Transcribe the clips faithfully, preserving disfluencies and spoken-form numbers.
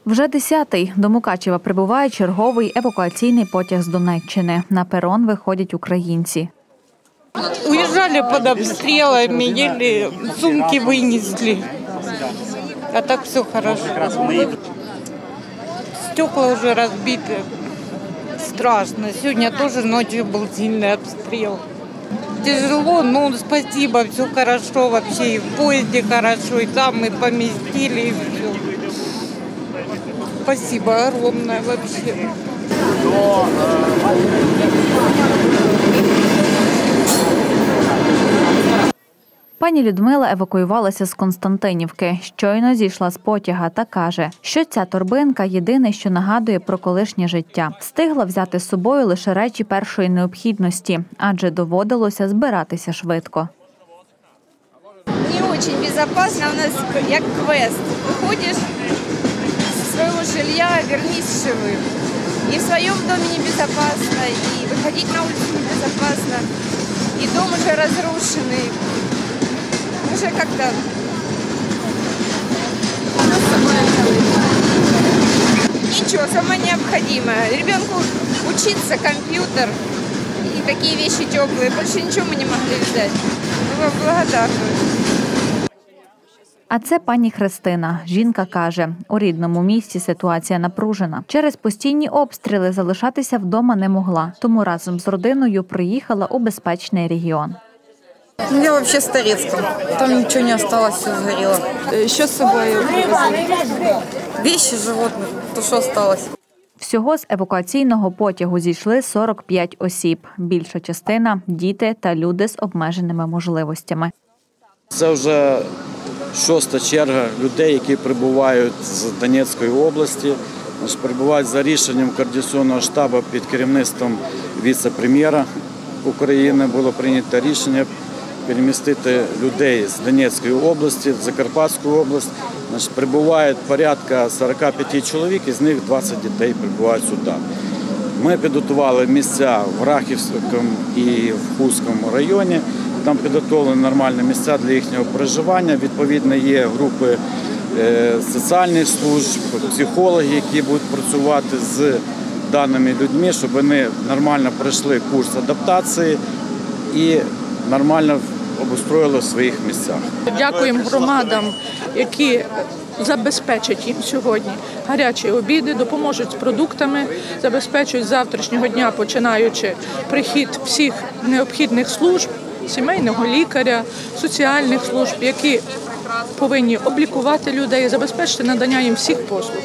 Вже десятий до Мукачева прибуває черговий евакуаційний потяг з Донеччини. На перон виходять українці. Уезжали под обстрелами, еле сумки вынесли. А так все хорошо. Стекла уже разбиты. Страшно. Сегодня тоже ночью был сильный обстрел. Тяжело, но спасибо, все хорошо вообще. И в поезде хорошо, и там мы поместили, и все. Спасибо огромное вообще. Пані Людмила евакуювалася з Константинівки. Щойно зійшла з потяга та каже, що ця торбинка – єдине, що нагадує про колишнє життя. Встигла взяти з собою лише речі першої необхідності, адже доводилося збиратися швидко. Не дуже безпечно, у нас як квест. Виходиш з свого жилья, вернись живим. І в своєму домі небезпечно, і виходити на вулицю небезпечно, і дом уже розрушений. Уже как-то ничего, самое необходимое. Ребенку учиться, компьютер и такие вещи теплые. Больше ничего мы не могли взять. Мы вам благодарны. А це пані Христина. Жінка каже, у рідному місті ситуація напружена. Через постійні обстріли залишатися вдома не могла, тому разом з родиною приїхала у безпечний регіон. Я вообще с Торецком. Там ничего не осталось, все сгорело. Что с собой привезли? Вещи, животных, то, что осталось. Всього з евакуаційного потягу зійшли сорок п'ять осіб. Більша частина – діти та люди з обмеженими можливостями. Це вже шоста черга людей, які прибувають з Донецької області. Прибувають за рішенням координаційного штабу під керівництвом віце-прем'єра України. Було прийнято рішення перемістити людей з Донецької області в Закарпатську область. Значить, прибувають порядка сорок п'ять чоловік, із них двадцять дітей прибувають сюди. Ми підготували місця в Рахівському і в Хустському районі. Там підготовлені нормальні місця для їхнього проживання. Відповідно, є групи соціальних служб, психологи, які будуть працювати з даними людьми, щоб вони нормально пройшли курс адаптації і нормально обустроїли в своїх місцях. Дякуємо громадам, які забезпечать їм сьогодні гарячі обіди, допоможуть з продуктами, забезпечують з завтрашнього дня, починаючи прихід всіх необхідних служб, сімейного лікаря, соціальних служб, які повинні облікувати людей, забезпечити надання їм всіх послуг.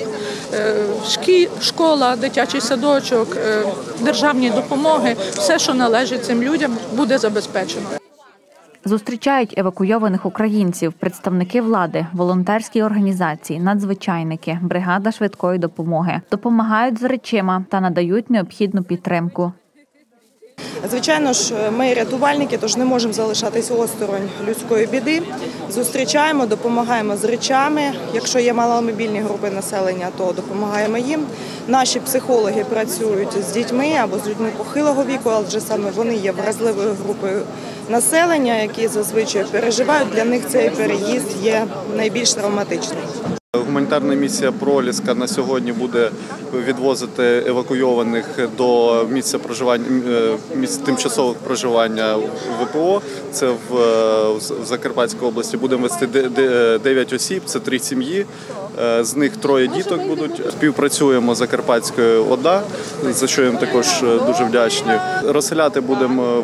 Школа, дитячий садочок, державні допомоги, все, що належить цим людям, буде забезпечено. Зустрічають евакуйованих українців представники влади, волонтерські організації, надзвичайники, бригада швидкої допомоги. Допомагають з речима та надають необхідну підтримку. Звичайно ж, ми рятувальники, тож не можемо залишатись осторонь людської біди. Зустрічаємо, допомагаємо з речами. Якщо є маломобільні групи населення, то допомагаємо їм. Наші психологи працюють з дітьми або з людьми похилого віку, адже саме вони є вразливою групою населення, які зазвичай переживають. Для них цей переїзд є найбільш травматичним. Гуманітарна місія «Проліска» на сьогодні буде відвозити евакуйованих до місця проживання, місць тимчасового проживання ВПО. Це в Закарпатській області. Будемо вести дев'ять осіб, це три сім'ї, з них троє діток будуть. Співпрацюємо з Закарпатською ОДА, за що їм також дуже вдячні. Розселяти будемо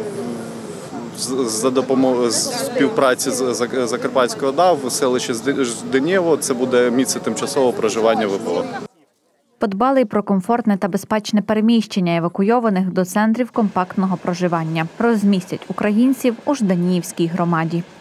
за допомогою співпраці з Закарпатською ОДА в селищі Жденєво. Це буде місце тимчасового проживання ВПО. Подбали й про комфортне та безпечне переміщення евакуйованих до центрів компактного проживання. Розмістять українців у Жданіївській громаді.